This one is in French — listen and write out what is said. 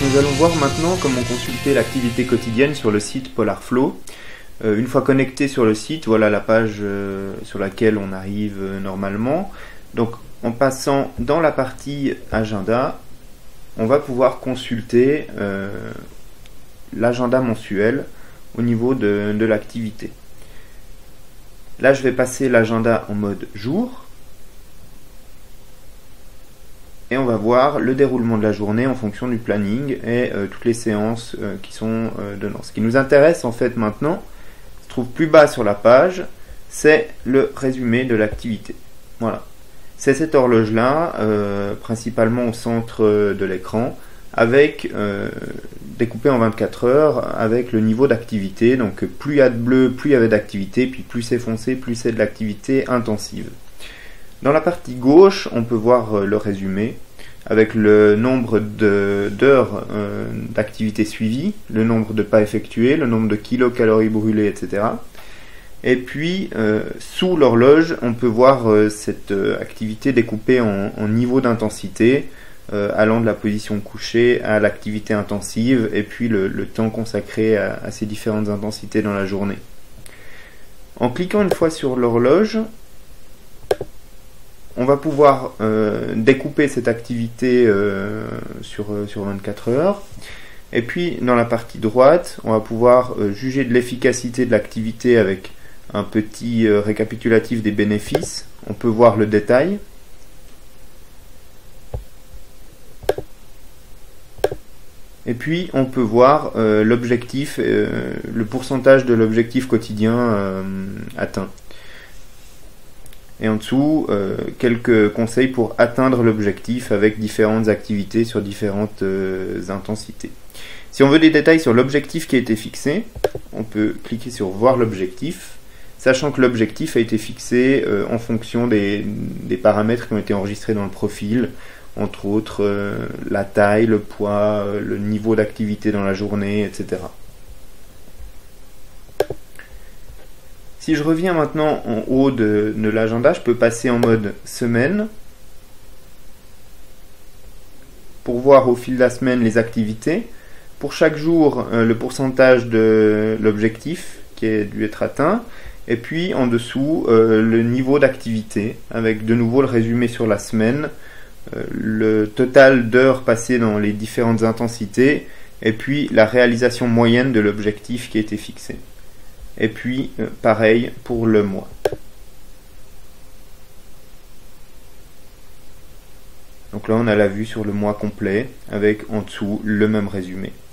nous allons voir maintenant comment consulter l'activité quotidienne sur le site Polarflow. Une fois connecté sur le site, voilà la page sur laquelle on arrive normalement. Donc en passant dans la partie agenda, on va pouvoir consulter l'agenda mensuel au niveau de l'activité. Là, je vais passer l'agenda en mode jour. Et on va voir le déroulement de la journée en fonction du planning et toutes les séances qui sont dedans. Ce qui nous intéresse en fait maintenant, se trouve plus bas sur la page, c'est le résumé de l'activité. Voilà. C'est cette horloge-là, principalement au centre de l'écran, avec découpé en 24 heures, avec le niveau d'activité. Donc plus il y a de bleu, plus il y avait d'activité, puis plus c'est foncé, plus c'est de l'activité intensive. Dans la partie gauche, on peut voir le résumé avec le nombre d'heures d'activité suivie, le nombre de pas effectués, le nombre de kilocalories brûlées, etc. Et puis, sous l'horloge, on peut voir cette activité découpée en niveau d'intensité, allant de la position couchée à l'activité intensive, et puis le temps consacré à ces différentes intensités dans la journée. En cliquant une fois sur l'horloge, on va pouvoir découper cette activité sur 24 heures. Et puis, dans la partie droite, on va pouvoir juger de l'efficacité de l'activité avec un petit récapitulatif des bénéfices. On peut voir le détail. Et puis, on peut voir l'objectif, le pourcentage de l'objectif quotidien atteint. Et en dessous, quelques conseils pour atteindre l'objectif avec différentes activités sur différentes intensités. Si on veut des détails sur l'objectif qui a été fixé, on peut cliquer sur voir l'objectif, sachant que l'objectif a été fixé en fonction des paramètres qui ont été enregistrés dans le profil, entre autres la taille, le poids, le niveau d'activité dans la journée, etc. Si je reviens maintenant en haut de l'agenda, je peux passer en mode semaine pour voir au fil de la semaine les activités. Pour chaque jour, le pourcentage de l'objectif qui a dû être atteint. Et puis en dessous, le niveau d'activité avec de nouveau le résumé sur la semaine, le total d'heures passées dans les différentes intensités et puis la réalisation moyenne de l'objectif qui a été fixé. Et puis, pareil pour le mois. Donc là, on a la vue sur le mois complet, avec en dessous le même résumé.